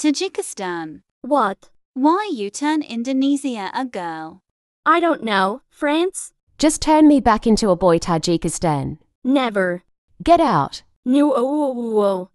Tajikistan. What? Why you turn Indonesia a girl? I don't know. France? Just turn me back into a boy, Tajikistan. Never. Get out. No.